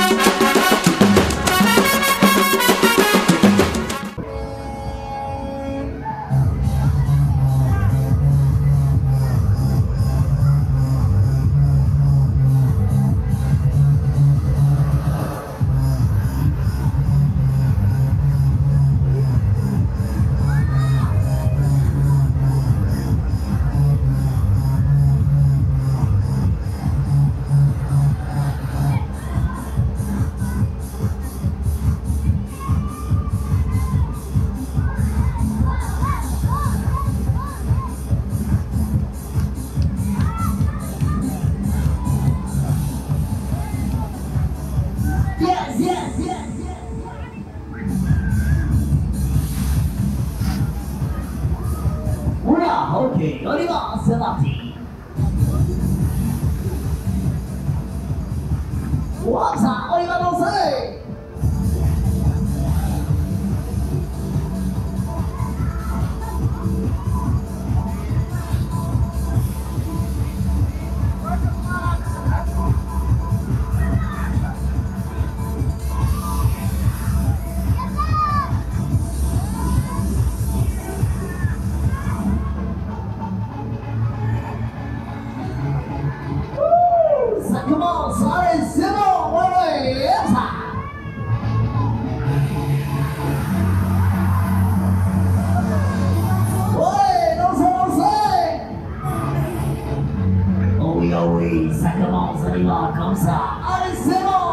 Ok, on y va, c'est parti. What's ça, on y va danser. Ça commence, allez, c'est bon, ouais, hop ça. Ouais, dansez. Oh oui, ça commence, on y va, comme ça. Allez, c'est bon.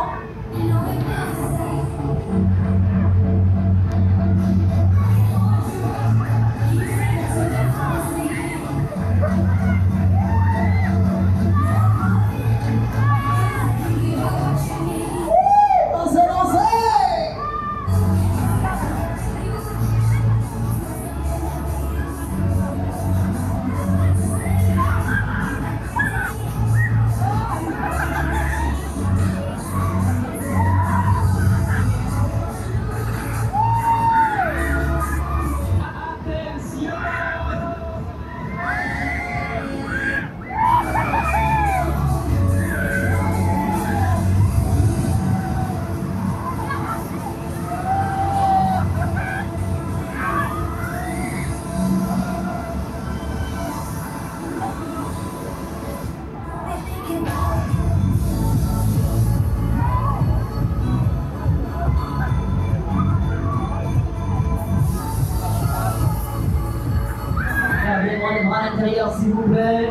Gardez-moi les bras à l'intérieur, s'il vous plaît.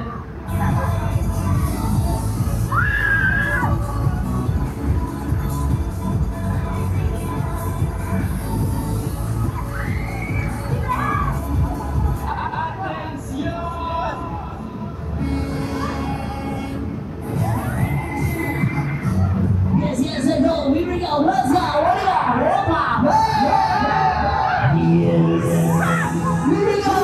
Yes, yes, and go. Here we go. Let's go. What do you got? Yes. Here we go.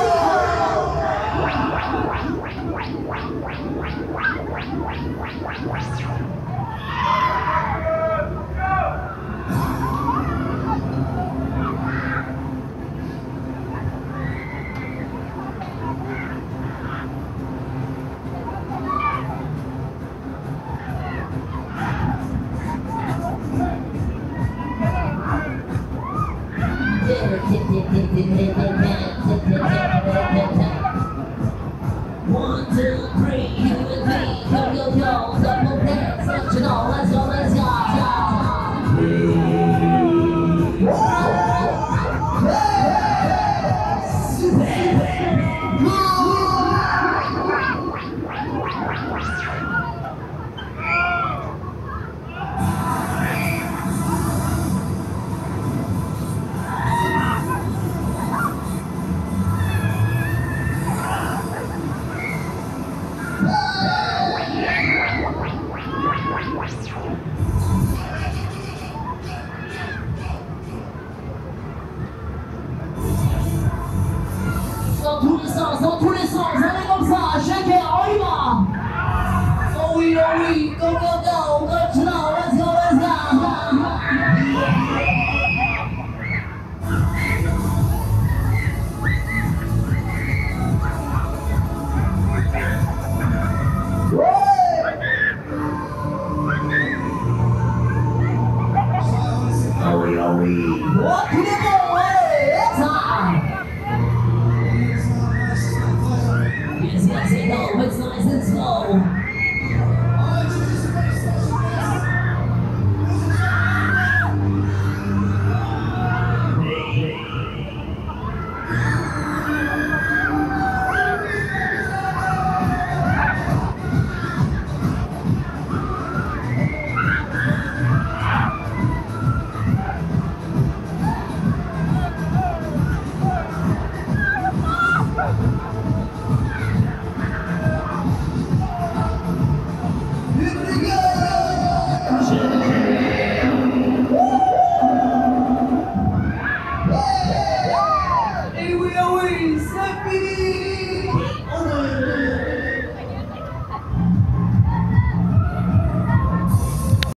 One, two, three, you and me, yo, double dance, let you know, let's go, let's go. Dans tous les sens, allez comme ça, chacun, on y va. Oh oui, go, let's go. oui. Oh, qu'il est bon.